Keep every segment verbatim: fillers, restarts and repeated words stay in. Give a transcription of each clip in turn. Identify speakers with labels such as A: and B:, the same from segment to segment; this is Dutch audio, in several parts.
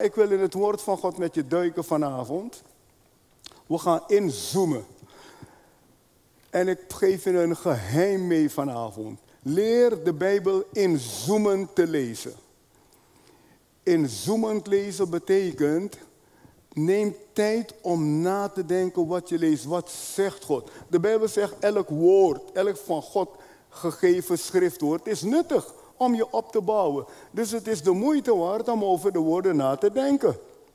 A: Ik wil in het woord van God met je duiken vanavond. We gaan inzoomen. En ik geef je een geheim mee vanavond. Leer de Bijbel inzoomend te lezen. Inzoomend lezen betekent, neem tijd om na te denken wat je leest. Wat zegt God? De Bijbel zegt elk woord, elk van God gegeven schriftwoord is nuttig om je op te bouwen. Dus het is de moeite waard om over de woorden na te denken.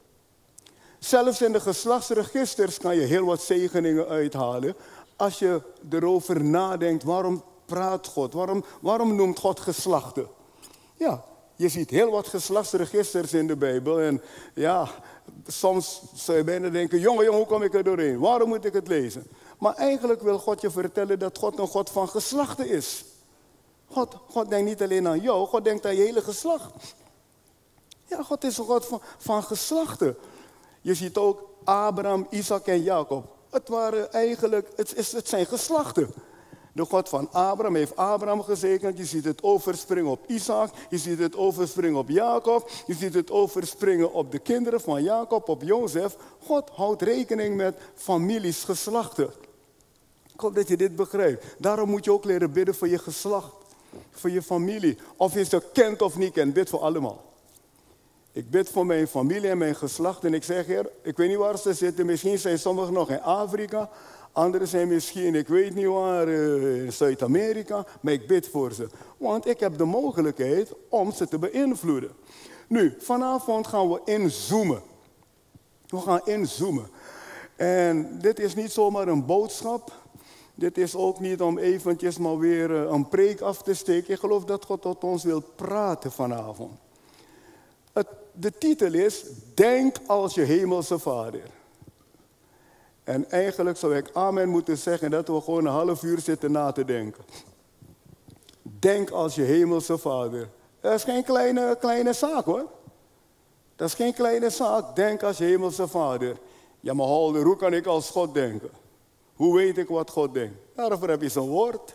A: Zelfs in de geslachtsregisters kan je heel wat zegeningen uithalen als je erover nadenkt, waarom praat God? Waarom, waarom noemt God geslachten? Ja, je ziet heel wat geslachtsregisters in de Bijbel. En ja, soms zou je bijna denken, jongen, jongen, hoe kom ik er doorheen? Waarom moet ik het lezen? Maar eigenlijk wil God je vertellen dat God een God van geslachten is. God, God denkt niet alleen aan jou, God denkt aan je hele geslacht. Ja, God is een God van, van geslachten. Je ziet ook Abraham, Isaac en Jacob. Het waren eigenlijk, het, is, het zijn geslachten. De God van Abraham heeft Abraham gezegend. Je ziet het overspringen op Isaac. Je ziet het overspringen op Jacob. Je ziet het overspringen op de kinderen van Jacob, op Jozef. God houdt rekening met families, geslachten. Ik hoop dat je dit begrijpt. Daarom moet je ook leren bidden voor je geslacht. Voor je familie. Of je ze kent of niet kent, bid voor allemaal. Ik bid voor mijn familie en mijn geslacht. En ik zeg, Heer, ik weet niet waar ze zitten. Misschien zijn sommigen nog in Afrika. Anderen zijn misschien, ik weet niet waar, in Zuid-Amerika. Maar ik bid voor ze. Want ik heb de mogelijkheid om ze te beïnvloeden. Nu, vanavond gaan we inzoomen. We gaan inzoomen. En dit is niet zomaar een boodschap. Dit is ook niet om eventjes maar weer een preek af te steken. Ik geloof dat God tot ons wil praten vanavond. Het, de titel is, denk als je hemelse Vader. En eigenlijk zou ik amen moeten zeggen dat we gewoon een half uur zitten na te denken. Denk als je hemelse Vader. Dat is geen kleine, kleine zaak hoor. Dat is geen kleine zaak. Denk als je hemelse Vader. Ja, maar Holder, hoe kan ik als God denken? Hoe weet ik wat God denkt? Daarvoor heb je zo'n woord.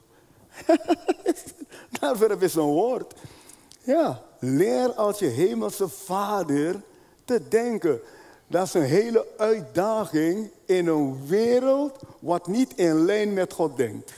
A: Daarvoor heb je zo'n woord. Ja, leer als je hemelse Vader te denken. Dat is een hele uitdaging in een wereld wat niet in lijn met God denkt.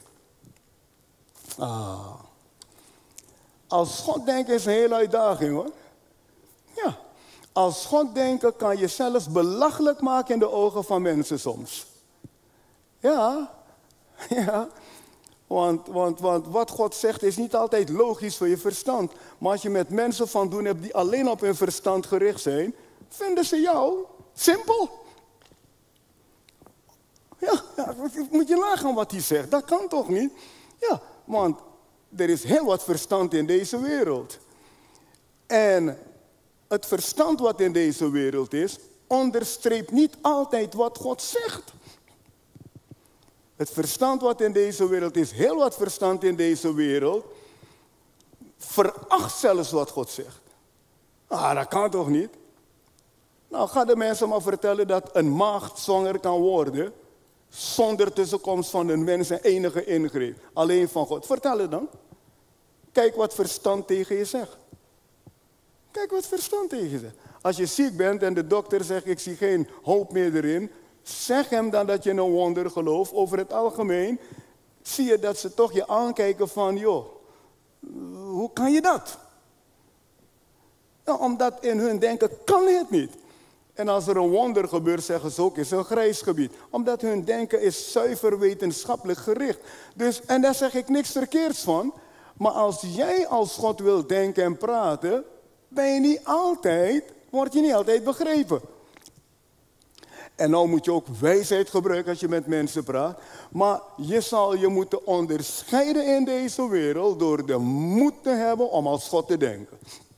A: Ah. Als God denken is een hele uitdaging hoor. Ja, als God denken kan je zelfs belachelijk maken in de ogen van mensen soms. Ja, ja. Want, want, want wat God zegt is niet altijd logisch voor je verstand. Maar als je met mensen van doen hebt die alleen op hun verstand gericht zijn, vinden ze jou simpel. Ja, ja, moet je nagaan wat hij zegt. Dat kan toch niet? Ja, want er is heel wat verstand in deze wereld. En het verstand wat in deze wereld is, onderstreept niet altijd wat God zegt. Het verstand wat in deze wereld is, heel wat verstand in deze wereld, veracht zelfs wat God zegt. Ah, dat kan toch niet? Nou, ga de mensen maar vertellen dat een maagd zwanger kan worden zonder tussenkomst van een mens en enige ingreep. Alleen van God. Vertel het dan. Kijk wat verstand tegen je zegt. Kijk wat verstand tegen je zegt. Als je ziek bent en de dokter zegt, ik zie geen hoop meer erin, zeg hem dan dat je in een wonder gelooft. Over het algemeen zie je dat ze toch je aankijken van, joh, hoe kan je dat? Nou, omdat in hun denken kan het niet. En als er een wonder gebeurt, zeggen ze ook, is een grijs gebied. Omdat hun denken is zuiver wetenschappelijk gericht. Dus, en daar zeg ik niks verkeerds van. Maar als jij als God wil denken en praten, ben je niet altijd, word je niet altijd begrepen. En nou moet je ook wijsheid gebruiken als je met mensen praat. Maar je zal je moeten onderscheiden in deze wereld door de moed te hebben om als God te denken.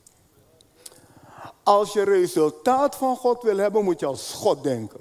A: Als je resultaat van God wil hebben, moet je als God denken.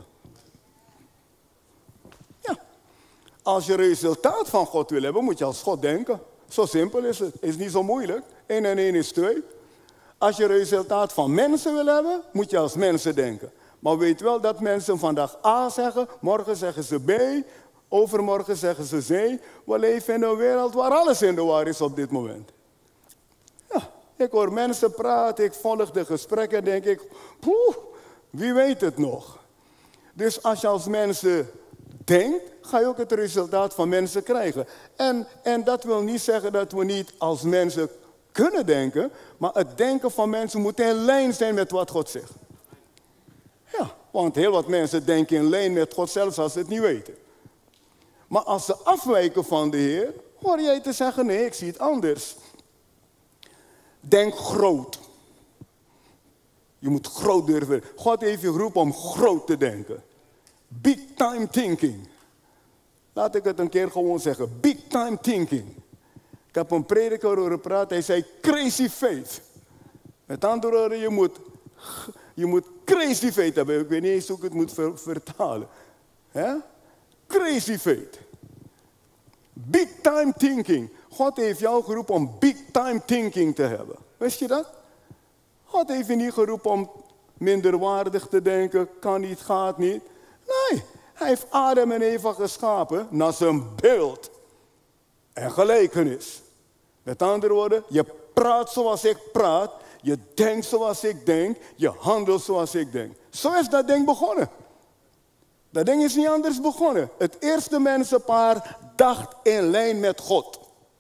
A: Ja. Als je resultaat van God wil hebben, moet je als God denken. Zo simpel is het. Is niet zo moeilijk. één en één is twee. Als je resultaat van mensen wil hebben, moet je als mensen denken. Maar weet wel dat mensen vandaag A zeggen, morgen zeggen ze B, overmorgen zeggen ze C. We leven in een wereld waar alles in de war is op dit moment. Ja, Ik hoor mensen praten, ik volg de gesprekken en denk ik, poeh, wie weet het nog. Dus als je als mensen denkt, ga je ook het resultaat van mensen krijgen. En, en dat wil niet zeggen dat we niet als mensen kunnen denken, maar het denken van mensen moet in lijn zijn met wat God zegt. Ja, want heel wat mensen denken in lijn met God, zelfs als ze het niet weten. Maar als ze afwijken van de Heer, hoor jij te zeggen, nee, ik zie het anders. Denk groot. Je moet groot durven. God heeft je geroepen om groot te denken. Big time thinking. Laat ik het een keer gewoon zeggen. Big time thinking. Ik heb een prediker horen praten. Hij zei crazy faith. Met andere woorden, je moet, je moet crazy faith hebben. Ik weet niet eens hoe ik het moet ver, vertalen. He? Crazy faith. Big time thinking. God heeft jou geroepen om big time thinking te hebben. Wist je dat? God heeft je niet geroepen om minderwaardig te denken. Kan niet, gaat niet. Nee, hij heeft Adam en Eva geschapen naar zijn beeld en gelijkenis. Met andere woorden, je praat zoals ik praat, je denkt zoals ik denk, je handelt zoals ik denk. Zo is dat ding begonnen. Dat ding is niet anders begonnen. Het eerste mensenpaar dacht in lijn met God.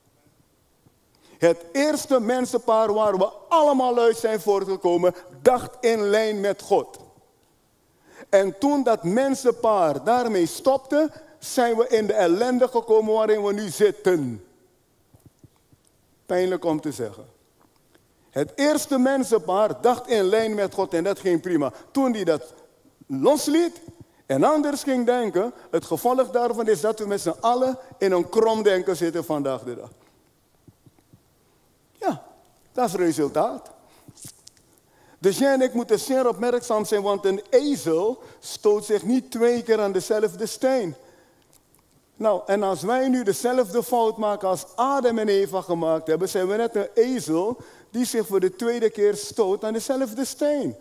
A: Het eerste mensenpaar waar we allemaal uit zijn voortgekomen, dacht in lijn met God. En toen dat mensenpaar daarmee stopte, zijn we in de ellende gekomen waarin we nu zitten. Pijnlijk om te zeggen. Het eerste mensenpaar dacht in lijn met God en dat ging prima. Toen hij dat losliet en anders ging denken, het gevolg daarvan is dat we met z'n allen in een kromdenken zitten vandaag de dag. Ja, dat is het resultaat. Dus jij en ik moeten zeer opmerkzaam zijn, want een ezel stoot zich niet twee keer aan dezelfde steen. Nou, en als wij nu dezelfde fout maken als Adam en Eva gemaakt hebben, zijn we net een ezel die zich voor de tweede keer stoot aan dezelfde steen.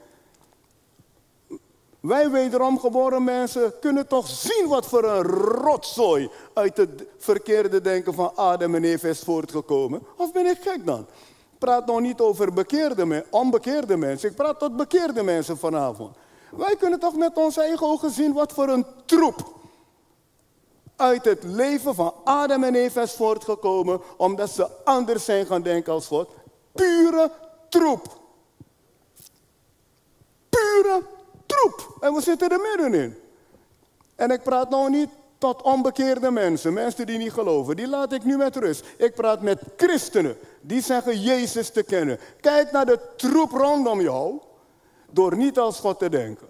A: Wij wederom geboren mensen kunnen toch zien wat voor een rotzooi uit het verkeerde denken van Adam en Eva is voortgekomen. Of ben ik gek dan? Ik praat nog niet over bekeerde, onbekeerde mensen. Ik praat tot bekeerde mensen vanavond. Wij kunnen toch met onze eigen ogen zien wat voor een troep uit het leven van Adam en Eva is voortgekomen, omdat ze anders zijn gaan denken als God. Pure troep. Pure troep. En we zitten er middenin. En ik praat nou niet tot onbekeerde mensen, mensen die niet geloven. Die laat ik nu met rust. Ik praat met christenen, die zeggen Jezus te kennen. Kijk naar de troep rondom jou, door niet als God te denken.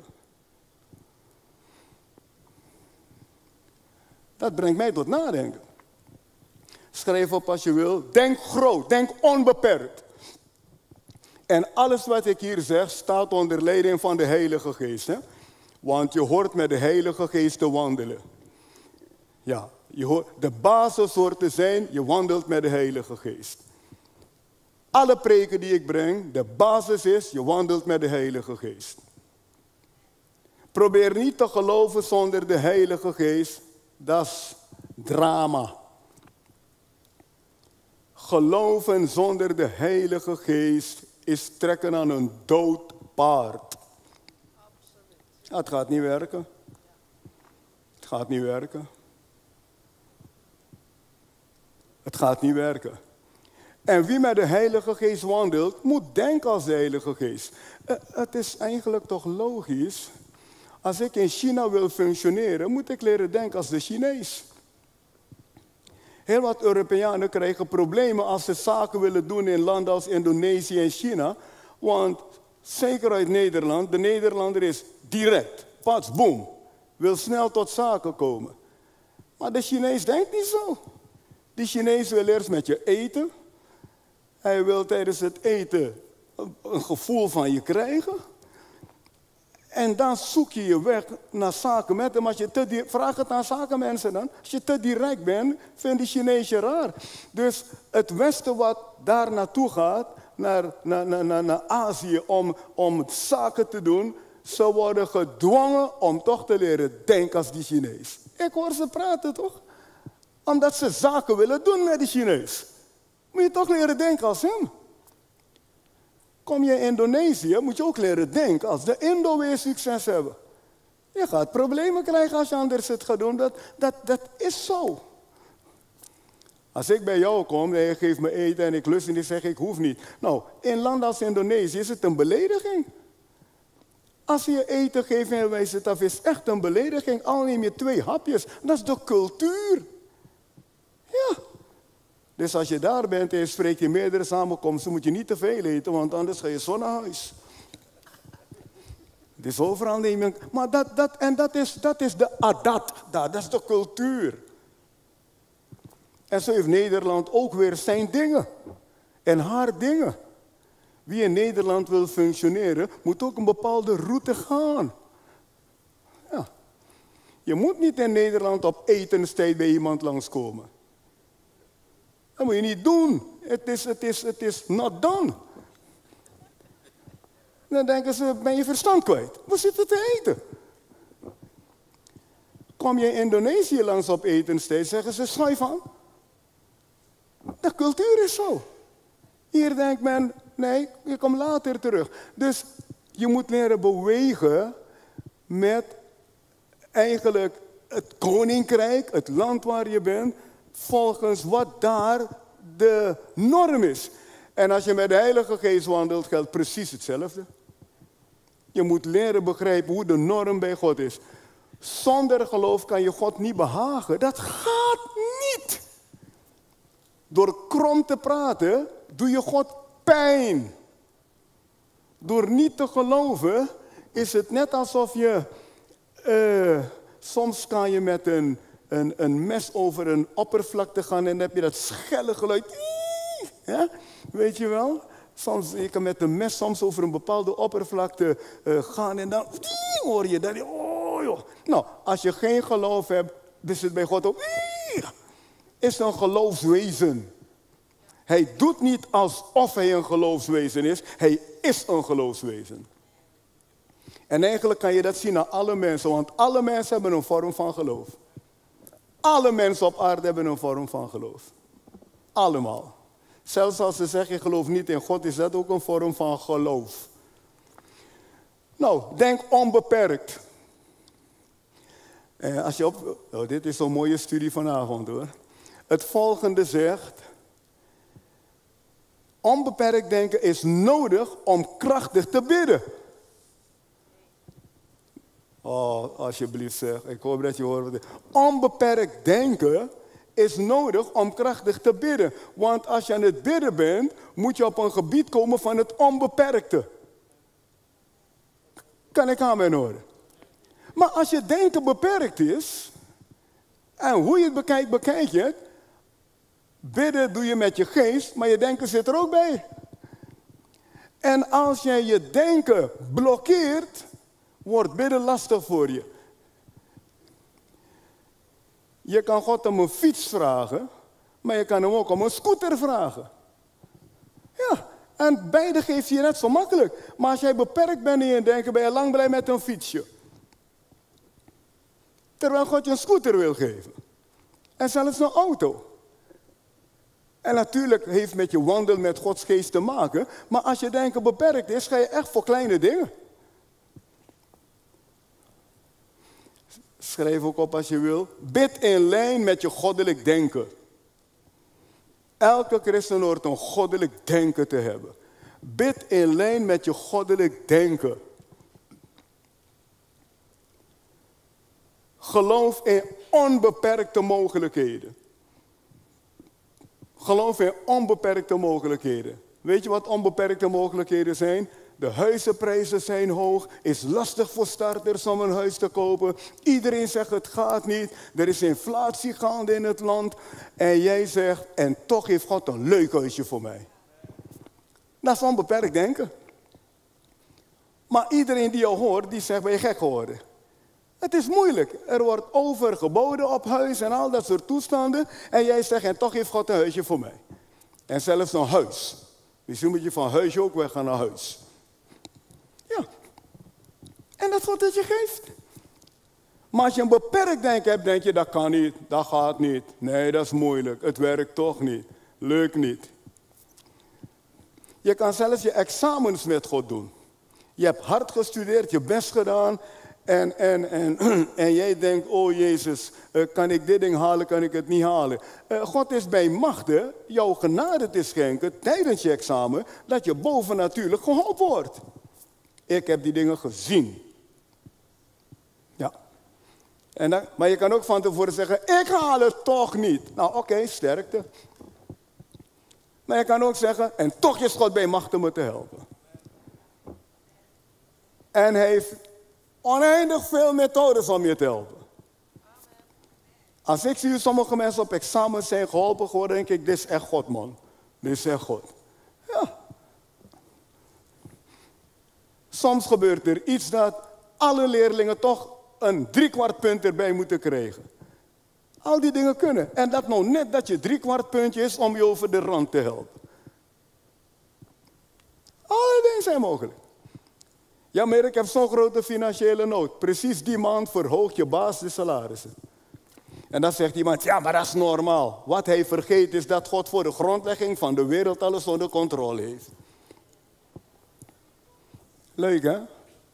A: Dat brengt mij tot nadenken. Schrijf op als je wil. Denk groot, denk onbeperkt. En alles wat ik hier zeg staat onder leiding van de Heilige Geest. Hè? Want je hoort met de Heilige Geest te wandelen. Ja, je hoort, de basis hoort te zijn, je wandelt met de Heilige Geest. Alle preken die ik breng, de basis is, je wandelt met de Heilige Geest. Probeer niet te geloven zonder de Heilige Geest. Dat is drama. Geloven zonder de Heilige Geest is trekken aan een dood paard. Ja, het gaat niet werken. Het gaat niet werken. Het gaat niet werken. En wie met de Heilige Geest wandelt, moet denken als de Heilige Geest. Uh, het is eigenlijk toch logisch. Als ik in China wil functioneren, moet ik leren denken als de Chinees. Heel wat Europeanen krijgen problemen als ze zaken willen doen in landen als Indonesië en China. Want zeker uit Nederland, de Nederlander is direct, pats, boom, wil snel tot zaken komen. Maar de Chinees denkt niet zo. Die Chinees wil eerst met je eten. Hij wil tijdens het eten een gevoel van je krijgen. En dan zoek je je weg naar zaken met hem. Als je te vraag het aan zakenmensen dan. Als je te direct bent, vindt die Chinees je raar. Dus het Westen wat daar naartoe gaat, naar, naar, naar, naar Azië, om, om zaken te doen, ze worden gedwongen om toch te leren denken als die Chinees. Ik hoor ze praten toch? Omdat ze zaken willen doen met die Chinees. Moet je toch leren denken als hem. Kom je in Indonesië, moet je ook leren denken als de Indo weer succes hebben. Je gaat problemen krijgen als je anders het gaat doen. Dat, dat, dat is zo. Als ik bij jou kom en je geeft me eten en ik lust en ik zeg ik hoef niet. Nou, in landen als Indonesië is het een belediging. Als je je eten geeft en wijst het af, is echt een belediging. Al neem je twee hapjes. Dat is de cultuur. Ja. Dus als je daar bent en je spreekt in meerdere samenkomsten, moet je niet te veel eten, want anders ga je zo naar huis. Het is overal nemen. Maar dat, dat, en dat is, dat is de adat, dat is de cultuur. En zo heeft Nederland ook weer zijn dingen. En haar dingen. Wie in Nederland wil functioneren, moet ook een bepaalde route gaan. Ja. Je moet niet in Nederland op etenstijd bij iemand langskomen. Dat moet je niet doen. Het is, het is, het is not done. Dan denken ze, ben je verstand kwijt? Waar zitten te eten? Kom je in Indonesië langs op etenstijd, zeggen ze, schuif aan. De cultuur is zo. Hier denkt men, nee, je komt later terug. Dus je moet leren bewegen met eigenlijk het koninkrijk, het land waar je bent, volgens wat daar de norm is. En als je met de Heilige Geest wandelt, geldt precies hetzelfde. Je moet leren begrijpen hoe de norm bij God is. Zonder geloof kan je God niet behagen. Dat gaat niet. Door krom te praten, doe je God pijn. Door niet te geloven, is het net alsof je... Uh, soms kan je met een, een, een mes over een oppervlakte gaan en dan heb je dat schelle geluid. Ja? Weet je wel? Soms, je kan met een mes soms over een bepaalde oppervlakte uh, gaan en dan hoor je dat. Oh, joh. Nou, als je geen geloof hebt, is het bij God ook. Is een geloofswezen. Hij doet niet alsof hij een geloofswezen is. Hij is een geloofswezen. En eigenlijk kan je dat zien aan alle mensen, want alle mensen hebben een vorm van geloof. Alle mensen op aarde hebben een vorm van geloof. Allemaal. Zelfs als ze zeggen, ik geloof niet in God, is dat ook een vorm van geloof. Nou, denk onbeperkt. Eh, als je op, oh, dit is zo'n mooie studie vanavond hoor. Het volgende zegt, onbeperkt denken is nodig om krachtig te bidden. Oh, alsjeblieft zeg, ik hoop dat je hoort. Onbeperkt denken is nodig om krachtig te bidden. Want als je aan het bidden bent, moet je op een gebied komen van het onbeperkte. Kan ik aan mijn horen? Maar als je denken beperkt is, en hoe je het bekijkt, bekijk je het. Bidden doe je met je geest, maar je denken zit er ook bij. En als jij je denken blokkeert, wordt bidden lastig voor je. Je kan God om een fiets vragen, maar je kan hem ook om een scooter vragen. Ja, en beide geeft je net zo makkelijk. Maar als jij beperkt bent in je denken, ben je lang blij met een fietsje. Terwijl God je een scooter wil geven. En zelfs een auto. En natuurlijk heeft het met je wandel met Gods geest te maken. Maar als je denken beperkt is, ga je echt voor kleine dingen. Schrijf ook op als je wil. Bid in lijn met je goddelijk denken. Elke christen hoort een goddelijk denken te hebben. Bid in lijn met je goddelijk denken. Geloof in onbeperkte mogelijkheden. Geloof in onbeperkte mogelijkheden. Weet je wat onbeperkte mogelijkheden zijn? De huizenprijzen zijn hoog. Is lastig voor starters om een huis te kopen. Iedereen zegt het gaat niet. Er is inflatie gaande in het land. En jij zegt, en toch heeft God een leuk huisje voor mij. Dat is onbeperkt denken. Maar iedereen die jou hoort, die zegt, ben je gek geworden? Het is moeilijk. Er wordt overgeboden op huis en al dat soort toestanden. En jij zegt, en toch heeft God een huisje voor mij. En zelfs een huis. Misschien moet je van huisje ook weggaan naar huis. Ja. En dat is wat het je geeft. Maar als je een beperkt denken hebt, denk je, dat kan niet, dat gaat niet. Nee, dat is moeilijk, het werkt toch niet, lukt niet. Je kan zelfs je examens met God doen. Je hebt hard gestudeerd, je best gedaan. En, en, en, en jij denkt, oh Jezus, kan ik dit ding halen, kan ik het niet halen. God is bij machten jouw genade te schenken tijdens je examen, dat je bovennatuurlijk geholpen wordt. Ik heb die dingen gezien. Ja. En dan, maar je kan ook van tevoren zeggen, ik haal het toch niet. Nou oké, okay, sterkte. Maar je kan ook zeggen, en toch is God bij machten me te helpen. En hij heeft oneindig veel methodes om je te helpen. Als ik zie hoe sommige mensen op examen zijn geholpen geworden, denk ik, dit is echt God, man. Dit is echt God. Ja. Soms gebeurt er iets dat alle leerlingen toch een driekwart punt erbij moeten krijgen. Al die dingen kunnen. En dat nou net dat je driekwart puntje is om je over de rand te helpen. Alle dingen zijn mogelijk. Ja, maar ik heb zo'n grote financiële nood. Precies die maand verhoogt je baas de salarissen. En dan zegt iemand, ja, maar dat is normaal. Wat hij vergeet is dat God voor de grondlegging van de wereld alles onder controle heeft. Leuk, hè?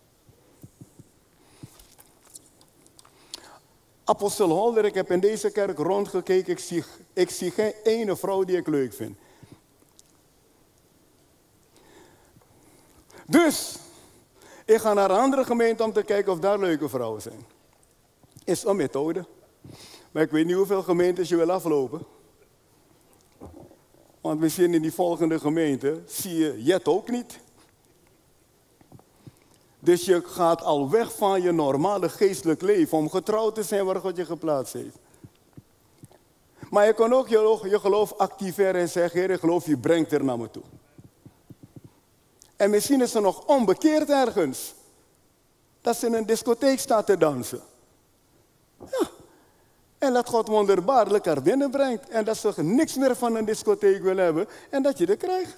A: Apostel Holder, ik heb in deze kerk rondgekeken. Ik zie, ik zie geen ene vrouw die ik leuk vind. Dus, ik ga naar een andere gemeente om te kijken of daar leuke vrouwen zijn. Is een methode. Maar ik weet niet hoeveel gemeentes je wil aflopen. Want misschien in die volgende gemeente zie je Jet ook niet. Dus je gaat al weg van je normale geestelijk leven om getrouwd te zijn waar God je geplaatst heeft. Maar je kan ook je, je geloof activeren en zeggen, Heer, ik geloof je brengt er naar me toe. En misschien is ze nog onbekeerd ergens. Dat ze in een discotheek staat te dansen. Ja. En dat God wonderbaarlijk haar binnenbrengt. En dat ze niks meer van een discotheek wil hebben. En dat je dat krijgt.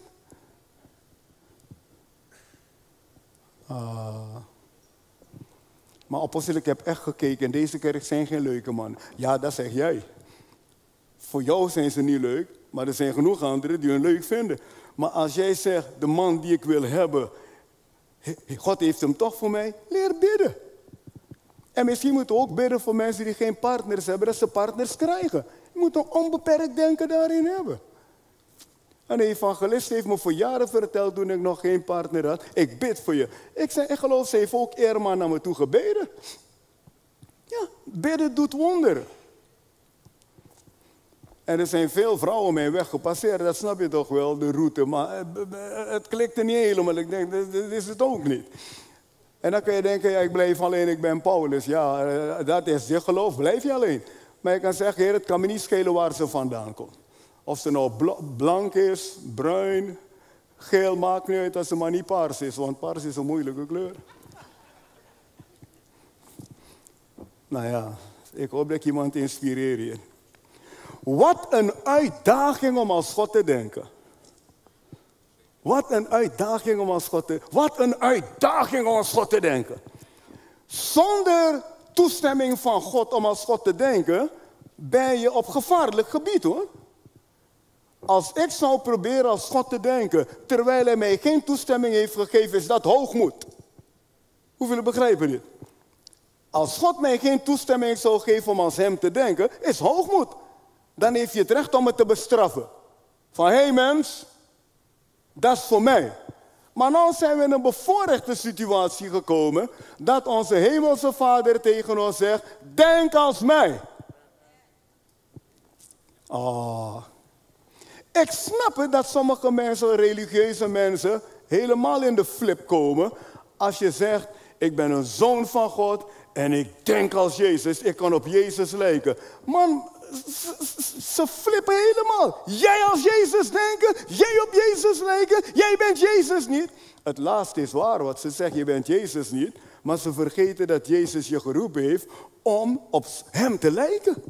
A: Ah. Maar apostel, ik heb echt gekeken. In deze kerk zijn geen leuke mannen. Ja, dat zeg jij. Voor jou zijn ze niet leuk. Maar er zijn genoeg anderen die hun leuk vinden. Maar als jij zegt, de man die ik wil hebben, God heeft hem toch voor mij, leer bidden. En misschien moeten we ook bidden voor mensen die geen partners hebben, dat ze partners krijgen. Je moet een onbeperkt denken daarin hebben. Een evangelist heeft me voor jaren verteld toen ik nog geen partner had, ik bid voor je. Ik zei, ik geloof, ze heeft ook Irma naar me toe gebeden. Ja, bidden doet wonderen. En er zijn veel vrouwen mijn weg gepasseerd, dat snap je toch wel, de route. Maar het klikte niet helemaal. Ik denk, dit is het ook niet. En dan kun je denken, ja, ik blijf alleen, ik ben Paulus. Ja, dat is je geloof, blijf je alleen. Maar je kan zeggen, Heer, het kan me niet schelen waar ze vandaan komt. Of ze nou blank is, bruin, geel, maakt niet uit als ze maar niet paars is. Want paars is een moeilijke kleur. Nou ja, ik hoop dat ik iemand inspireer hier. Wat een uitdaging om als God te denken. Wat een uitdaging om als God te Wat een uitdaging om als God te denken. Zonder toestemming van God om als God te denken, ben je op gevaarlijk gebied, hoor. Als ik zou proberen als God te denken, terwijl hij mij geen toestemming heeft gegeven, is dat hoogmoed. Hoeveel begrijpen dit? Als God mij geen toestemming zou geven om als hem te denken, is hoogmoed. Dan heeft je het recht om het te bestraffen. Van, hé hey mens, dat is voor mij. Maar nu zijn we in een bevoorrechte situatie gekomen, dat onze hemelse Vader tegen ons zegt, denk als mij. Oh. Ik snap het dat sommige mensen, religieuze mensen, helemaal in de flip komen als je zegt, ik ben een zoon van God en ik denk als Jezus, ik kan op Jezus lijken. Man, ze flippen helemaal. Jij als Jezus denken, jij op Jezus lijken, jij bent Jezus niet. Het laatste is waar, wat ze zeggen, je bent Jezus niet, maar ze vergeten dat Jezus je geroepen heeft om op hem te lijken.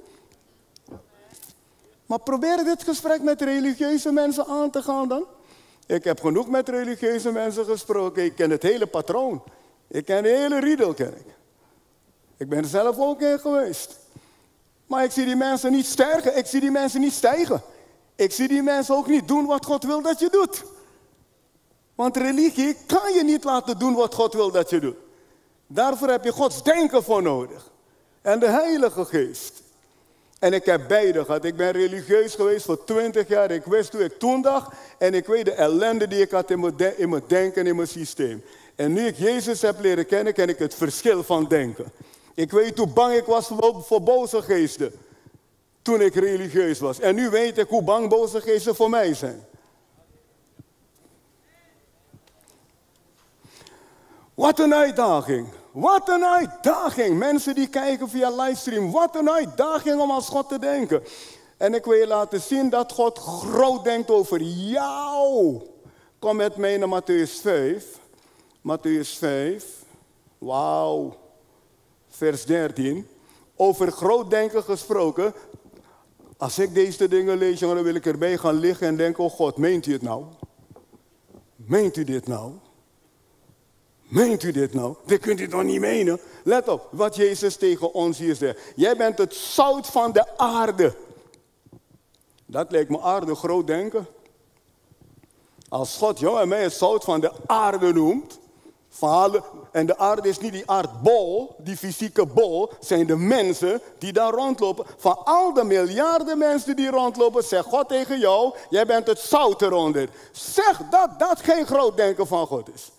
A: Maar probeer dit gesprek met religieuze mensen aan te gaan dan. Ik heb genoeg met religieuze mensen gesproken. Ik ken het hele patroon. Ik ken de hele riedel, ken ik. Ik ben er zelf ook in geweest. Maar ik zie die mensen niet sterken. Ik zie die mensen niet stijgen. Ik zie die mensen ook niet doen wat God wil dat je doet. Want religie kan je niet laten doen wat God wil dat je doet. Daarvoor heb je Gods denken voor nodig. En de Heilige Geest. En ik heb beide gehad. Ik ben religieus geweest voor twintig jaar. Ik wist hoe ik toen dacht. En ik weet de ellende die ik had in mijn, de- in mijn denken, in mijn systeem. En nu ik Jezus heb leren kennen, ken ik het verschil van denken. Ik weet hoe bang ik was voor, voor boze geesten. Toen ik religieus was. En nu weet ik hoe bang boze geesten voor mij zijn. Wat een uitdaging. Wat een uitdaging. Mensen die kijken via livestream. Wat een uitdaging om als God te denken. En ik wil je laten zien dat God groot denkt over jou. Kom met mij naar Mattheüs vijf. Mattheüs vijf. Wauw. Vers dertien. Over groot denken gesproken. Als ik deze dingen lees, jongen, dan wil ik erbij gaan liggen en denken, oh God, meent u het nou? Meent u dit nou? Meent u dit nou? Dit kunt u toch niet menen? Let op wat Jezus tegen ons hier zegt. Jij bent het zout van de aarde. Dat lijkt me aardig groot denken. Als God jou en mij het zout van de aarde noemt. Verhalen, en de aarde is niet die aardbol, die fysieke bol. Zijn de mensen die daar rondlopen. Van al de miljarden mensen die rondlopen, zegt God tegen jou. Jij bent het zout eronder. Zeg dat dat geen groot denken van God is.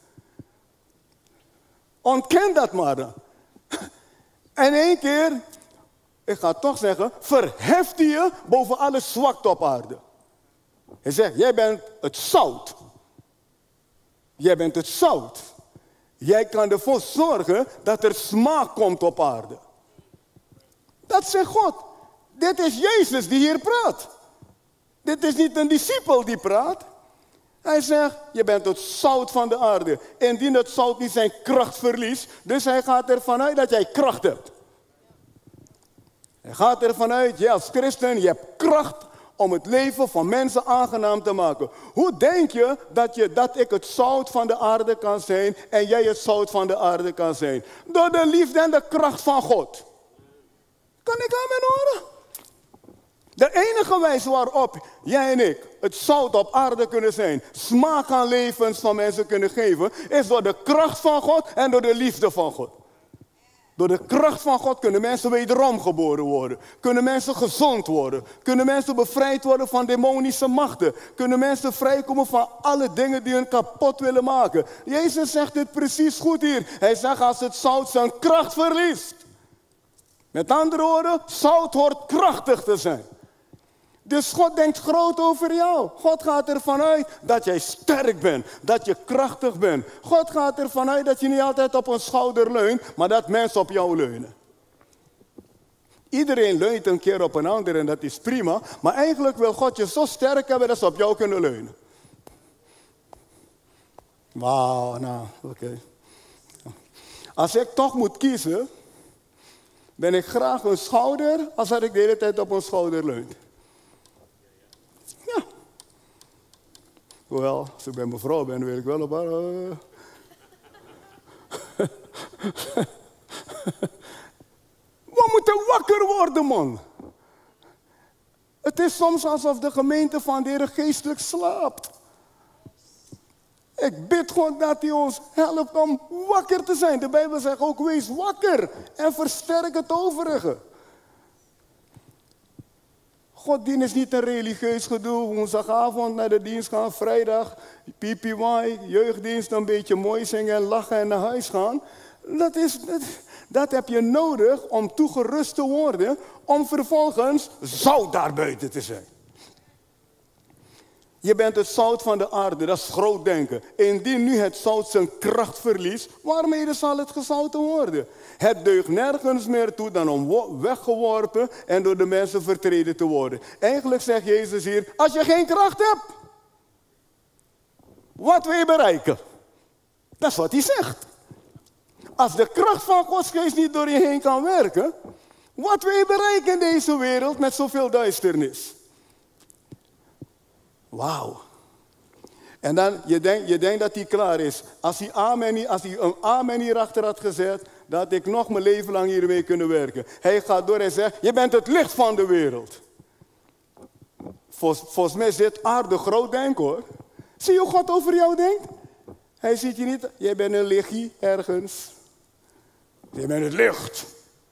A: Ontken dat maar dan. En één keer, ik ga toch zeggen, verheft hij je boven alle zwakte op aarde. Hij zegt, jij bent het zout. Jij bent het zout. Jij kan ervoor zorgen dat er smaak komt op aarde. Dat zegt God. Dit is Jezus die hier praat. Dit is niet een discipel die praat. Hij zegt, je bent het zout van de aarde. Indien het zout niet zijn kracht verliest, dus hij gaat ervan uit dat jij kracht hebt. Hij gaat ervan uit, jij als christen, je hebt kracht om het leven van mensen aangenaam te maken. Hoe denk je dat, je dat ik het zout van de aarde kan zijn en jij het zout van de aarde kan zijn? Door de liefde en de kracht van God. Kan ik aan mijn horen? De enige wijze waarop jij en ik het zout op aarde kunnen zijn, smaak aan levens van mensen kunnen geven, is door de kracht van God en door de liefde van God. Door de kracht van God kunnen mensen wederom geboren worden. Kunnen mensen gezond worden. Kunnen mensen bevrijd worden van demonische machten. Kunnen mensen vrijkomen van alle dingen die hun kapot willen maken. Jezus zegt dit precies goed hier. Hij zegt als het zout zijn kracht verliest. Met andere woorden, zout hoort krachtig te zijn. Dus God denkt groot over jou. God gaat ervan uit dat jij sterk bent, dat je krachtig bent. God gaat ervan uit dat je niet altijd op een schouder leunt, maar dat mensen op jou leunen. Iedereen leunt een keer op een ander en dat is prima, maar eigenlijk wil God je zo sterk hebben dat ze op jou kunnen leunen. Wauw, nou, oké. Okay. Als ik toch moet kiezen, ben ik graag een schouder als dat ik de hele tijd op een schouder leunt. Ja. Hoewel, als ik bij mijn vrouw ben, weet ik wel op haar. Uh... We moeten wakker worden, man. Het is soms alsof de gemeente van de Heer geestelijk slaapt. Ik bid God dat hij ons helpt om wakker te zijn. De Bijbel zegt ook, wees wakker en versterk het overige. Godsdienst is niet een religieus gedoe. Woensdagavond naar de dienst gaan, vrijdag, P P Y, jeugddienst, een beetje mooi zingen en lachen en naar huis gaan. Dat, is, dat, dat heb je nodig om toegerust te worden, om vervolgens zout daarbuiten te zijn. Je bent het zout van de aarde, dat is groot denken. Indien nu het zout zijn kracht verliest, waarmee zal het gezouten worden? Het deugt nergens meer toe dan om weggeworpen en door de mensen vertreden te worden. Eigenlijk zegt Jezus hier, als je geen kracht hebt, wat wil je bereiken? Dat is wat hij zegt. Als de kracht van Gods geest niet door je heen kan werken, wat wil je bereiken in deze wereld met zoveel duisternis? Wauw. En dan, je denkt je denkt dat hij klaar is. Als hij, amen, als hij een amen hierachter had gezet, dan had ik nog mijn leven lang hiermee kunnen werken. Hij gaat door en zegt, je bent het licht van de wereld. Vol, volgens mij is dit aardig groot denken hoor. Zie je hoe God over jou denkt? Hij ziet je niet, jij bent een lichtje ergens. Je bent het licht.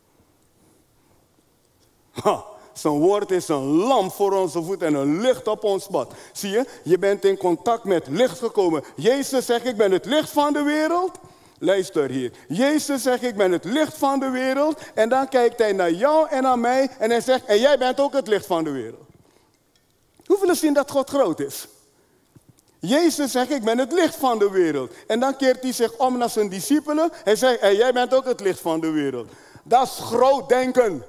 A: Ha, zijn woord is een lamp voor onze voet en een licht op ons pad. Zie je, je bent in contact met licht gekomen. Jezus zegt, ik ben het licht van de wereld. Luister hier. Jezus zegt, ik ben het licht van de wereld. En dan kijkt hij naar jou en naar mij en hij zegt, en jij bent ook het licht van de wereld. Hoeveel zien dat God groot is? Jezus zegt, ik ben het licht van de wereld. En dan keert hij zich om naar zijn discipelen. Hij zegt, en jij bent ook het licht van de wereld. Dat is groot denken.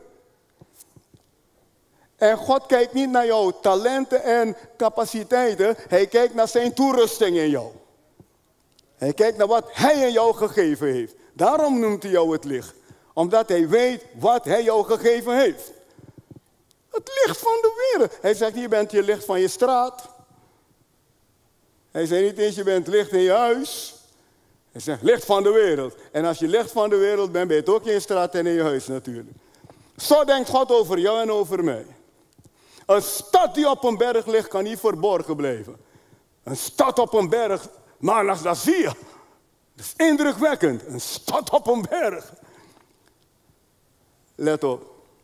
A: En God kijkt niet naar jouw talenten en capaciteiten. Hij kijkt naar zijn toerusting in jou. Hij kijkt naar wat hij in jou gegeven heeft. Daarom noemt hij jou het licht. Omdat hij weet wat hij jou gegeven heeft. Het licht van de wereld. Hij zegt, je bent je licht van je straat. Hij zegt niet eens, je bent licht in je huis. Hij zegt, licht van de wereld. En als je licht van de wereld bent, ben je het ook in je straat en in je huis natuurlijk. Zo denkt God over jou en over mij. Een stad die op een berg ligt, kan niet verborgen blijven. Een stad op een berg, maar dat zie je. Dat is indrukwekkend. Een stad op een berg. Let op.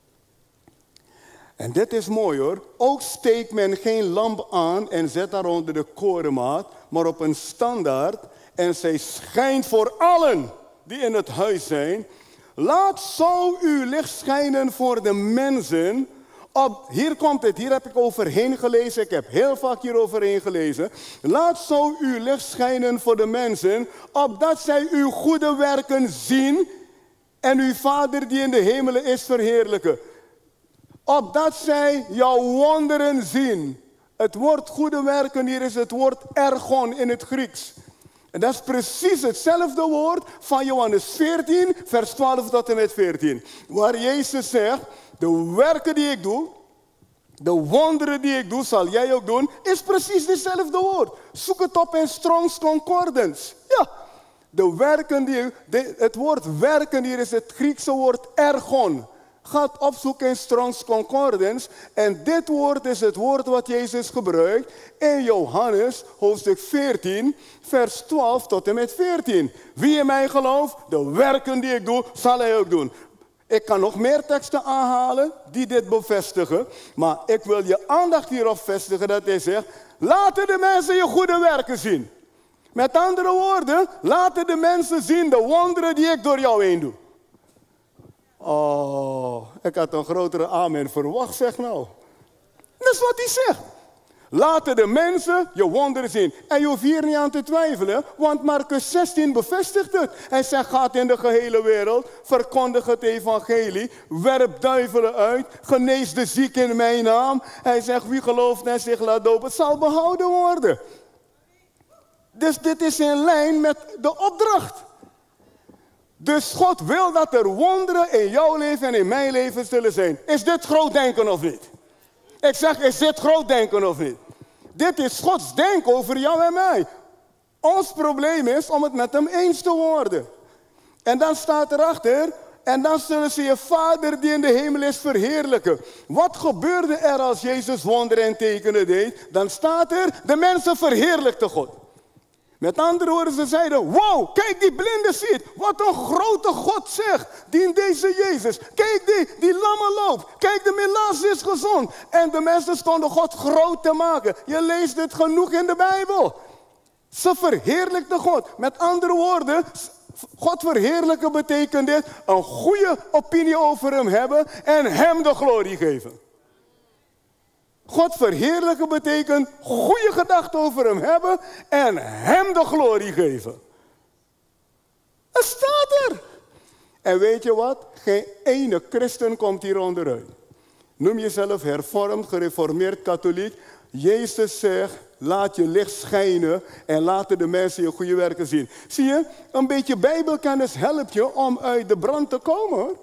A: En dit is mooi hoor. Ook steekt men geen lamp aan en zet daaronder de korenmaat, maar op een standaard. En zij schijnt voor allen die in het huis zijn. Laat zo uw licht schijnen voor de mensen. Op, hier komt het, hier heb ik overheen gelezen. Ik heb heel vaak hier overheen gelezen. Laat zo uw licht schijnen voor de mensen, opdat zij uw goede werken zien en uw Vader die in de hemelen is verheerlijken. Opdat zij jouw wonderen zien. Het woord goede werken hier is het woord ergon in het Grieks. En dat is precies hetzelfde woord van Johannes veertien, vers twaalf tot en met veertien. Waar Jezus zegt, de werken die ik doe, de wonderen die ik doe, zal jij ook doen, is precies hetzelfde woord. Zoek het op in Strong's Concordance. Ja, de werken die, de, het woord werken hier is het Griekse woord ergon. Ga het opzoeken in Strong's Concordance. En dit woord is het woord wat Jezus gebruikt in Johannes hoofdstuk veertien, vers twaalf tot en met veertien. Wie in mij gelooft, de werken die ik doe, zal hij ook doen. Ik kan nog meer teksten aanhalen die dit bevestigen. Maar ik wil je aandacht hierop vestigen dat hij zegt, laten de mensen je goede werken zien. Met andere woorden, laten de mensen zien de wonderen die ik door jou heen doe. Oh, ik had een grotere amen verwacht, zeg nou. Dat is wat hij zegt. Laten de mensen je wonderen zien. En je hoeft hier niet aan te twijfelen, want Marcus zestien bevestigt het. Hij zegt, gaat in de gehele wereld, verkondig het evangelie, werp duivelen uit, genees de ziek in mijn naam. Hij zegt, wie gelooft en zich laat dopen, zal behouden worden. Dus dit is in lijn met de opdracht. Dus God wil dat er wonderen in jouw leven en in mijn leven zullen zijn. Is dit groot denken of niet? Ik zeg, is dit groot denken of niet? Dit is Gods denken over jou en mij. Ons probleem is om het met hem eens te worden. En dan staat erachter, en dan zullen ze je Vader die in de hemel is verheerlijken. Wat gebeurde er als Jezus wonderen en tekenen deed? Dan staat er, de mensen verheerlijkten God. Met andere woorden, ze zeiden, wow, kijk die blinde ziet. Wat een grote God zegt, die in deze Jezus. Kijk die, die lamme loopt. Kijk, de melaas is gezond. En de mensen stonden God groot te maken. Je leest dit genoeg in de Bijbel. Ze verheerlijkten God. Met andere woorden, God verheerlijken betekent dit, een goede opinie over hem hebben en hem de glorie geven. God verheerlijken betekent goede gedachten over hem hebben en hem de glorie geven. Het staat er. En weet je wat? Geen ene christen komt hier onderuit. Noem jezelf hervormd, gereformeerd, katholiek. Jezus zegt, laat je licht schijnen en laten de mensen je goede werken zien. Zie je, een beetje bijbelkennis helpt je om uit de brand te komen. Hoor.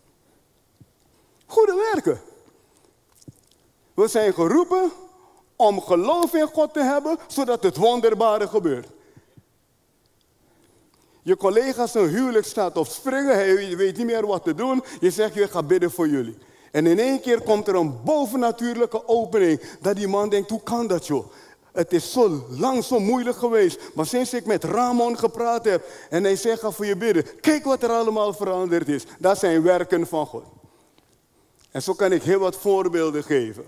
A: Goede werken. We zijn geroepen om geloof in God te hebben, zodat het wonderbare gebeurt. Je collega's een huwelijk staat op springen, hij weet niet meer wat te doen. Je zegt, je gaat bidden voor jullie. En in één keer komt er een bovennatuurlijke opening, dat die man denkt, hoe kan dat joh? Het is zo lang, zo moeilijk geweest. Maar sinds ik met Ramon gepraat heb en hij zegt, ga voor je bidden. Kijk wat er allemaal veranderd is. Dat zijn werken van God. En zo kan ik heel wat voorbeelden geven.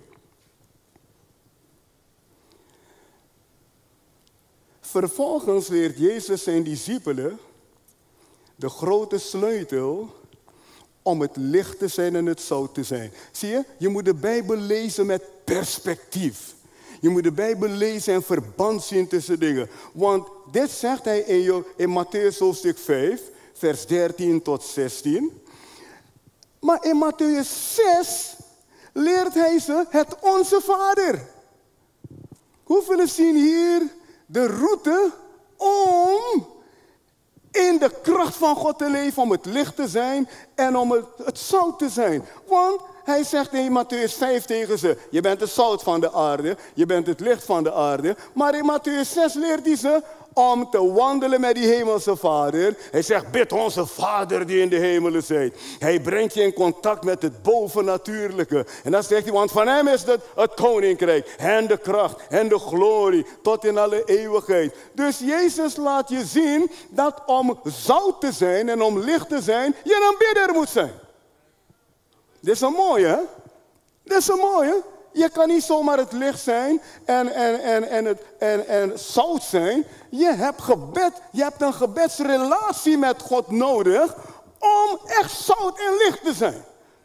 A: Vervolgens leert Jezus zijn discipelen de grote sleutel om het licht te zijn en het zout te zijn. Zie je, je moet de Bijbel lezen met perspectief. Je moet de Bijbel lezen en verband zien tussen dingen. Want dit zegt hij in, in Mattheüs hoofdstuk vijf, vers dertien tot zestien. Maar in Mattheüs zes leert hij ze het Onze Vader. Hoeveel zien hier de route om in de kracht van God te leven, om het licht te zijn en om het, het zout te zijn. Want hij zegt in Mattheüs vijf tegen ze, je bent het zout van de aarde, je bent het licht van de aarde. Maar in Mattheüs zes leert hij ze om te wandelen met die hemelse Vader. Hij zegt, bid onze Vader die in de hemelen zijt. Hij brengt je in contact met het bovennatuurlijke. En dan zegt hij, want van hem is het, het koninkrijk en de kracht en de glorie tot in alle eeuwigheid. Dus Jezus laat je zien dat om zout te zijn en om licht te zijn, je een bidder moet zijn. Dit is een mooie, hè? Dit is een mooie. Je kan niet zomaar het licht zijn en, en, en, en, het, en, en zout zijn. Je hebt gebed, je hebt een gebedsrelatie met God nodig om echt zout en licht te zijn.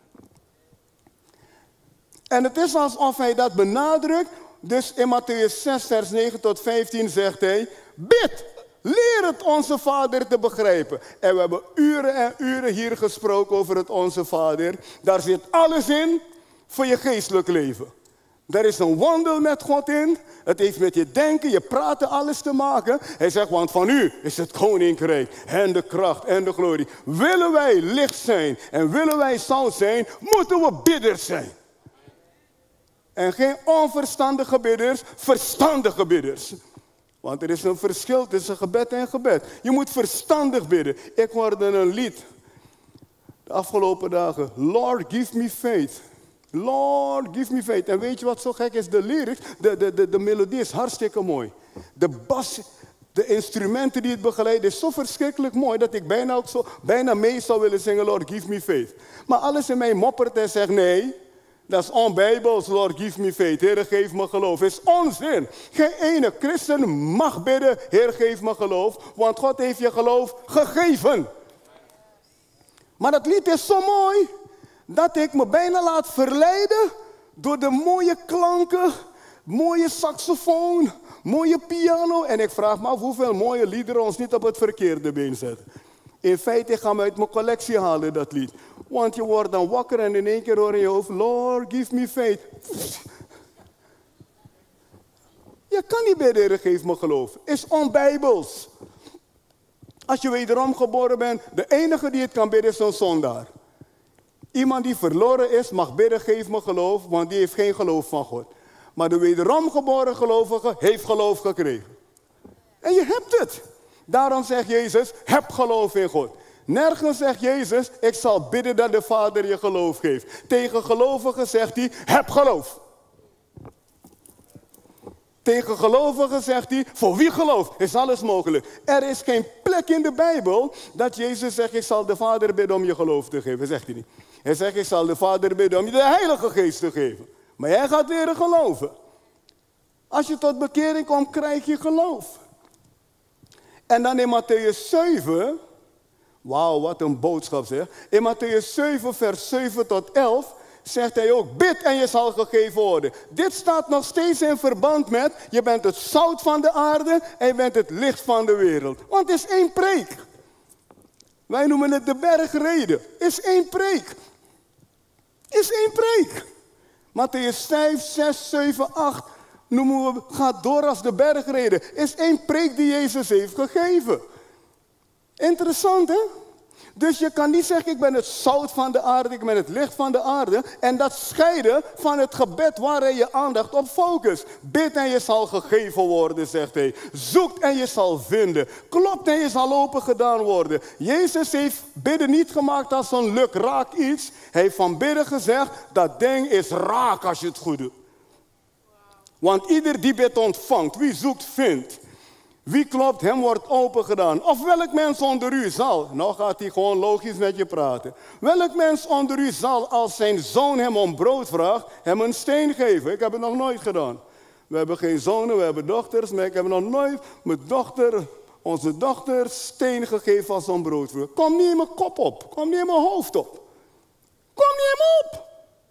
A: En het is alsof hij dat benadrukt. Dus in Mattheüs zes, vers negen tot vijftien zegt hij, bid, leer het Onze Vader te begrijpen. En we hebben uren en uren hier gesproken over het Onze Vader. Daar zit alles in voor je geestelijk leven. Er is een wandel met God in. Het heeft met je denken, je praten, alles te maken. Hij zegt, want van u is het koninkrijk en de kracht en de glorie. Willen wij licht zijn en willen wij zout zijn, moeten we bidders zijn. En geen onverstandige bidders, verstandige bidders. Want er is een verschil tussen gebed en gebed. Je moet verstandig bidden. Ik hoorde een lied de afgelopen dagen. Lord, give me faith. Lord, give me faith. En weet je wat zo gek is? De lyrics, de, de, de, de melodie is hartstikke mooi. De bas, de instrumenten die het begeleiden, is zo verschrikkelijk mooi dat ik bijna, ook zo, bijna mee zou willen zingen, Lord, give me faith. Maar alles in mij moppert en zegt, nee, dat is onbijbels, Lord, give me faith. Heer, geef me geloof. Is onzin. Geen ene christen mag bidden, Heer, geef me geloof. Want God heeft je geloof gegeven. Maar dat lied is zo mooi dat ik me bijna laat verleiden door de mooie klanken, mooie saxofoon, mooie piano. En ik vraag me af hoeveel mooie liederen ons niet op het verkeerde been zetten. In feite, ik ga me uit mijn collectie halen, dat lied. Want je wordt dan wakker en in één keer hoor in je hoofd, Lord, give me faith. Je kan niet bidden, Heer, geef me geloof. Is onbijbels. Als je wederom geboren bent, de enige die het kan bidden is een zondaar. Iemand die verloren is, mag bidden, geef me geloof, want die heeft geen geloof van God. Maar de wederom geboren gelovige heeft geloof gekregen. En je hebt het. Daarom zegt Jezus, heb geloof in God. Nergens zegt Jezus, ik zal bidden dat de Vader je geloof geeft. Tegen gelovigen zegt hij, heb geloof. Tegen gelovigen zegt hij, voor wie gelooft is alles mogelijk. Er is geen plek in de Bijbel dat Jezus zegt, ik zal de Vader bidden om je geloof te geven. Dat zegt hij niet. Hij zegt, ik zal de Vader bidden om je de Heilige Geest te geven. Maar jij gaat leren geloven. Als je tot bekering komt, krijg je geloof. En dan in Mattheüs zeven, wauw, wat een boodschap zeg. In Mattheüs zeven, vers zeven tot elf, zegt hij ook, bid en je zal gegeven worden. Dit staat nog steeds in verband met, je bent het zout van de aarde en je bent het licht van de wereld. Want het is één preek. Wij noemen het de bergreden. Het is één preek. Het is één preek. Mattheüs vijf, zes, zeven, acht noemen we, gaat door als de bergreden. Het is één preek die Jezus heeft gegeven. Interessant, hè? Dus je kan niet zeggen, ik ben het zout van de aarde, ik ben het licht van de aarde. En dat scheiden van het gebed waarin je aandacht op focust. Bid en je zal gegeven worden, zegt hij. Zoekt en je zal vinden. Klopt en je zal open gedaan worden. Jezus heeft bidden niet gemaakt als een lukraak iets. Hij heeft van bidden gezegd, dat ding is raak als je het goed doet. Want ieder die bidt ontvangt, wie zoekt vindt. Wie klopt, hem wordt opengedaan. Of welk mens onder u zal, nou gaat hij gewoon logisch met je praten. Welk mens onder u zal, als zijn zoon hem om brood vraagt, hem een steen geven? Ik heb het nog nooit gedaan. We hebben geen zonen, we hebben dochters, maar ik heb nog nooit mijn dochter, onze dochter, steen gegeven als om brood vraagt. Kom niet in mijn kop op, kom niet in mijn hoofd op. Kom niet in me op.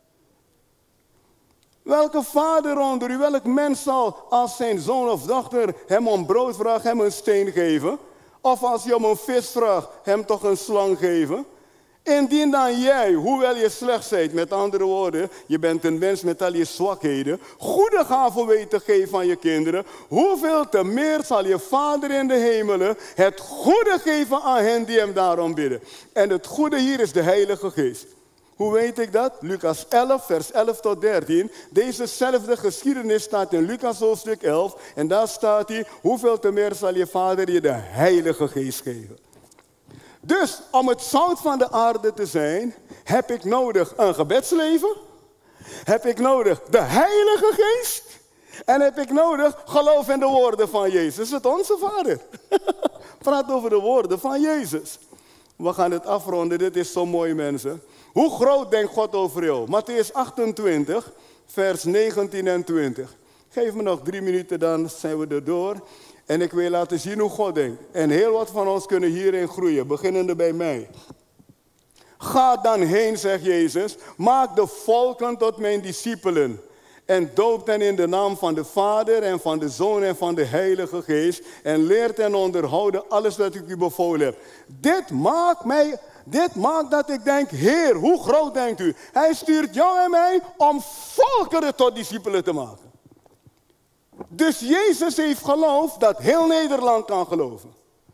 A: Welke vader onder u, welk mens zal als zijn zoon of dochter hem om brood vraagt, hem een steen geven? Of als hij om een vis vraagt, hem toch een slang geven? Indien dan jij, hoewel je slecht zijt, met andere woorden, je bent een mens met al je zwakheden, goede gaven weet te geven aan je kinderen, hoeveel te meer zal je Vader in de hemelen het goede geven aan hen die hem daarom bidden. En het goede hier is de Heilige Geest. Hoe weet ik dat? Lucas elf, vers elf tot dertien. Dezezelfde geschiedenis staat in Lucas hoofdstuk elf. En daar staat hij, hoeveel te meer zal je Vader je de Heilige Geest geven. Dus om het zout van de aarde te zijn, heb ik nodig een gebedsleven. Heb ik nodig de Heilige Geest. En heb ik nodig geloof in de woorden van Jezus. Het onze Vader. Praat over de woorden van Jezus. We gaan het afronden, dit is zo mooi mensen. Hoe groot denkt God over jou? Mattheüs achtentwintig, vers negentien en twintig. Geef me nog drie minuten, dan zijn we er door. En ik wil laten zien hoe God denkt. En heel wat van ons kunnen hierin groeien, beginnende bij mij. Ga dan heen, zegt Jezus, maak de volken tot mijn discipelen. En doop hen in de naam van de Vader en van de Zoon en van de Heilige Geest. En leert hen onderhouden alles wat ik u bevolen heb. Dit maakt mij... Dit maakt dat ik denk, Heer, hoe groot denkt u? Hij stuurt jou en mij om volkeren tot discipelen te maken. Dus Jezus heeft geloof dat heel Nederland kan geloven.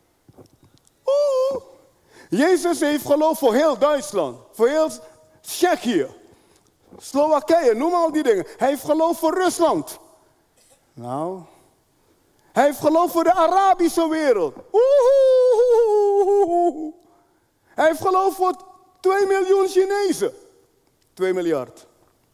A: Oeh. Jezus heeft geloof voor heel Duitsland, voor heel Tsjechië, Slowakije, noem al die dingen. Hij heeft geloof voor Rusland. Nou, hij heeft geloof voor de Arabische wereld. Oeh. Hij heeft geloof voor twee miljoen Chinezen. twee miljard.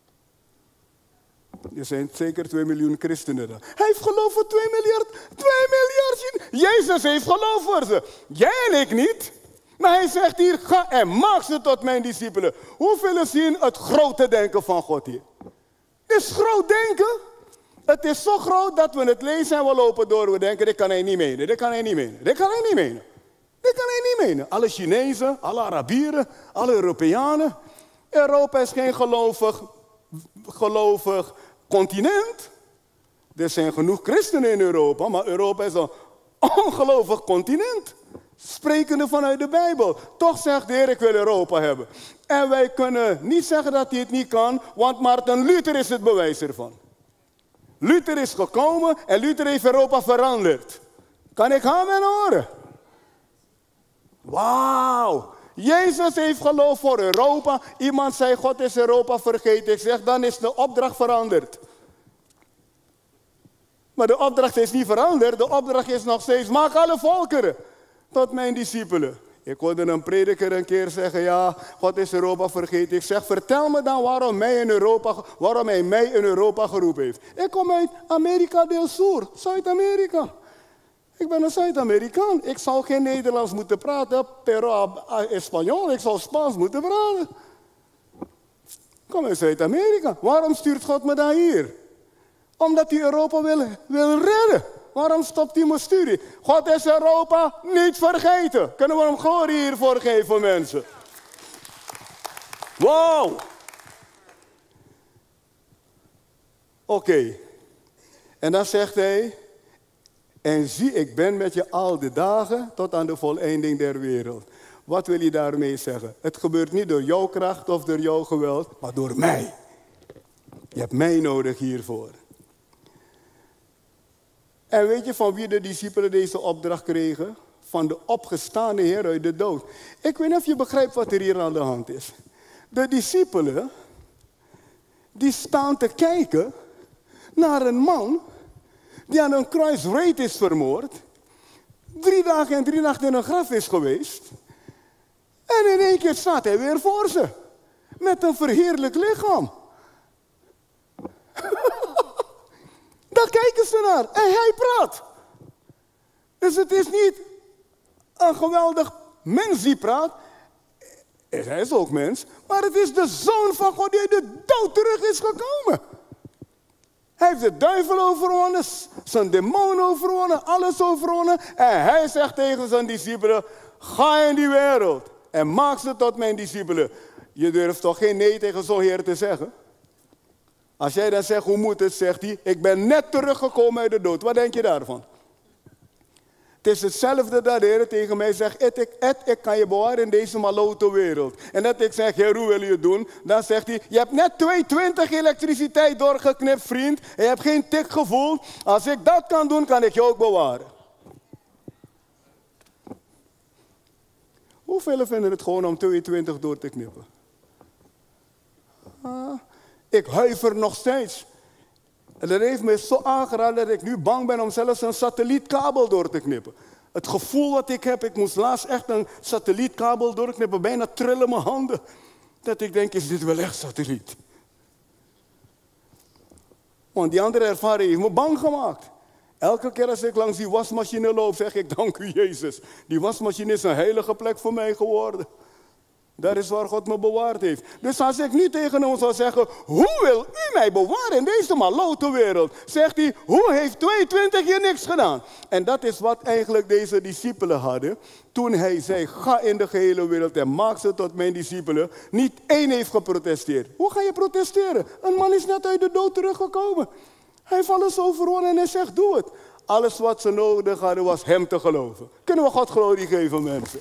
A: Er zijn zeker twee miljoen christenen daar. Hij heeft geloof voor twee miljard. twee miljard Chinezen. Jezus heeft geloof voor ze. Jij en ik niet. Maar hij zegt hier, ga en maak ze tot mijn discipelen. Hoeveel zien het grote denken van God hier? Het is groot denken. Het is zo groot dat we het lezen en we lopen door. We denken, dit kan hij niet menen. Dit kan hij niet menen. Dit kan hij niet menen. Dit kan hij niet menen. Alle Chinezen, alle Arabieren, alle Europeanen. Europa is geen gelovig, gelovig continent. Er zijn genoeg christenen in Europa, maar Europa is een ongelovig continent. Sprekende vanuit de Bijbel. Toch zegt de Heer, ik wil Europa hebben. En wij kunnen niet zeggen dat hij het niet kan, want Maarten Luther is het bewijs ervan. Luther is gekomen en Luther heeft Europa veranderd. Kan ik gaan en horen? Wauw. Jezus heeft geloof voor Europa. Iemand zei, God is Europa vergeten. Ik zeg, dan is de opdracht veranderd. Maar de opdracht is niet veranderd. De opdracht is nog steeds, maak alle volkeren tot mijn discipelen. Ik hoorde een prediker een keer zeggen, ja, God is Europa vergeten. Ik zeg, vertel me dan waarom, mij in Europa, waarom hij mij in Europa geroepen heeft. Ik kom uit Amerika del Sur, Zuid-Amerika. Ik ben een Zuid-Amerikaan. Ik zou geen Nederlands moeten praten, pero Español. Ik zou Spaans moeten praten. Ik kom uit Zuid-Amerika. Waarom stuurt God me dan hier? Omdat hij Europa wil, wil redden. Waarom stopt hij mijn studie? God is Europa niet vergeten. Kunnen we hem glorie hiervoor geven, mensen? Wow. Oké. Okay. En dan zegt hij... En zie, ik ben met je al de dagen tot aan de voleinding der wereld. Wat wil je daarmee zeggen? Het gebeurt niet door jouw kracht of door jouw geweld, maar door mij. Je hebt mij nodig hiervoor. En weet je van wie de discipelen deze opdracht kregen? Van de opgestane Heer uit de dood. Ik weet niet of je begrijpt wat er hier aan de hand is. De discipelen, die staan te kijken naar een man die aan een kruis wreed is vermoord, drie dagen en drie nachten in een graf is geweest, en in één keer staat hij weer voor ze, met een verheerlijk lichaam. Daar kijken ze naar. En hij praat. Dus het is niet een geweldig mens die praat. Hij is ook mens. Maar het is de Zoon van God die uit de dood terug is gekomen. Hij heeft de duivel overwonnen, zijn demon overwonnen, alles overwonnen. En hij zegt tegen zijn discipelen, ga in die wereld en maak ze tot mijn discipelen. Je durft toch geen nee tegen zo'n Heer te zeggen? Als jij dan zegt, hoe moet het, zegt hij, ik ben net teruggekomen uit de dood. Wat denk je daarvan? Het is hetzelfde dat de Heer tegen mij zegt, Ed, ik, Ed, ik kan je bewaren in deze malote wereld. En dat ik zeg, Heer, hoe wil je het doen? Dan zegt hij, je hebt net tweehonderdtwintig elektriciteit doorgeknipt, vriend. En je hebt geen tikgevoel. Als ik dat kan doen, kan ik je ook bewaren. Hoeveel vinden het gewoon om tweehonderdtwintig door te knippen? Ah, ik huiver nog steeds. En dat heeft me zo aangeraakt dat ik nu bang ben om zelfs een satellietkabel door te knippen. Het gevoel wat ik heb, ik moest laatst echt een satellietkabel doorknippen, bijna trillen mijn handen. Dat ik denk, is dit wel echt satelliet? Want die andere ervaring heeft me bang gemaakt. Elke keer als ik langs die wasmachine loop, zeg ik, dank u Jezus. Die wasmachine is een heilige plek voor mij geworden. Dat is waar God me bewaard heeft. Dus als ik nu tegen hem zou zeggen, hoe wil u mij bewaren in deze malote wereld? Zegt hij, hoe heeft tweehonderdtwintig hier niks gedaan? En dat is wat eigenlijk deze discipelen hadden. Toen hij zei, ga in de gehele wereld en maak ze tot mijn discipelen. Niet één heeft geprotesteerd. Hoe ga je protesteren? Een man is net uit de dood teruggekomen. Hij heeft alles overwonnen en hij zegt, doe het. Alles wat ze nodig hadden was hem te geloven. Kunnen we God glorie geven, mensen?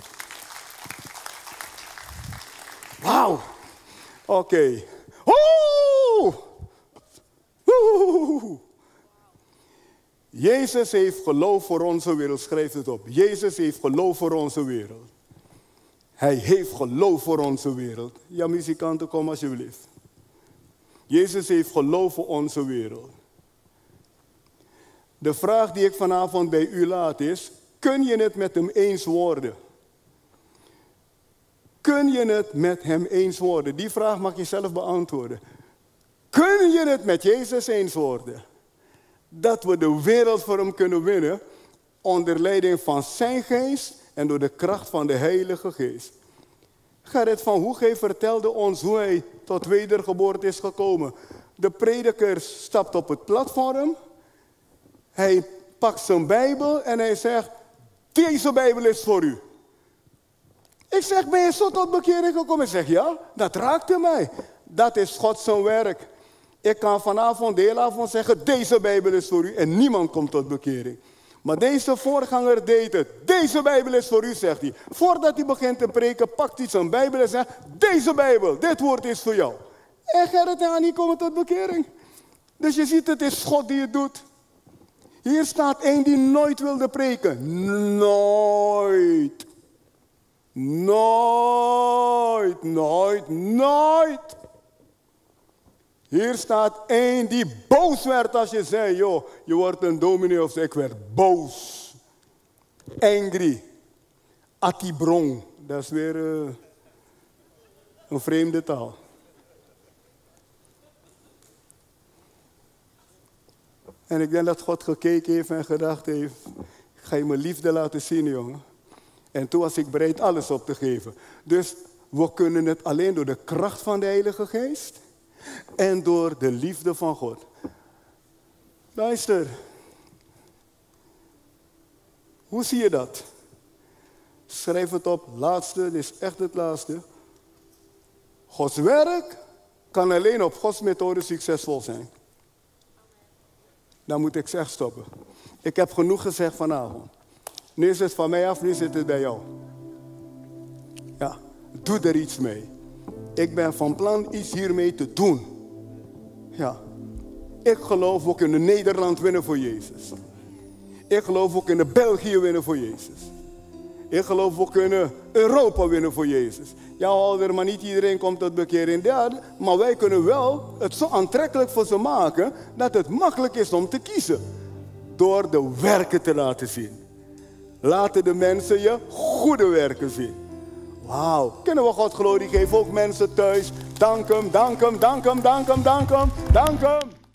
A: Wauw. Oké. Okay. Oeh! Oeh! Jezus heeft geloof voor onze wereld. Schrijf het op. Jezus heeft geloof voor onze wereld. Hij heeft geloof voor onze wereld. Ja, muzikanten, kom alsjeblieft. Jezus heeft geloof voor onze wereld. De vraag die ik vanavond bij u laat is, kun je het met hem eens worden? Kun je het met hem eens worden? Die vraag mag je zelf beantwoorden. Kun je het met Jezus eens worden? Dat we de wereld voor hem kunnen winnen onder leiding van zijn geest en door de kracht van de Heilige Geest. Gerrit van Hoeghe vertelde ons hoe hij tot wedergeboorte is gekomen. De prediker stapt op het platform. Hij pakt zijn Bijbel en hij zegt, deze Bijbel is voor u. Ik zeg, ben je zo tot bekering gekomen? Ik zeg, ja, dat raakte mij. Dat is God zijn werk. Ik kan vanavond, de hele avond zeggen, deze Bijbel is voor u. En niemand komt tot bekering. Maar deze voorganger deed het. Deze Bijbel is voor u, zegt hij. Voordat hij begint te preken, pakt hij zijn Bijbel en zegt, deze Bijbel, dit woord is voor jou. En Gerrit en Annie komen tot bekering. Dus je ziet, het is God die het doet. Hier staat één die nooit wilde preken. Nooit. Nooit, nooit, nooit. Hier staat één die boos werd als je zei, joh, je wordt een dominee of zo. Ik werd boos. Angry. Atibron. Dat is weer uh, een vreemde taal. En ik denk dat God gekeken heeft en gedacht heeft, ik ga je mijn liefde laten zien, jongen. En toen was ik bereid alles op te geven. Dus we kunnen het alleen door de kracht van de Heilige Geest en door de liefde van God. Luister. Hoe zie je dat? Schrijf het op. Laatste, dit is echt het laatste. Gods werk kan alleen op Gods methode succesvol zijn. Dan moet ik zeg stoppen. Ik heb genoeg gezegd vanavond. Nu is het van mij af, nu zit het bij jou. Ja, doe er iets mee. Ik ben van plan iets hiermee te doen. Ja, ik geloof we kunnen Nederland winnen voor Jezus. Ik geloof we kunnen België winnen voor Jezus. Ik geloof we kunnen Europa winnen voor Jezus. Ja, ouder, maar niet iedereen komt tot bekering. Ja, maar wij kunnen wel het zo aantrekkelijk voor ze maken dat het makkelijk is om te kiezen. Door de werken te laten zien. Laten de mensen je goede werken zien. Wauw, kunnen we God glorie geven? Ook mensen thuis. Dank hem, dank hem, dank hem, dank hem, dank hem, dank hem.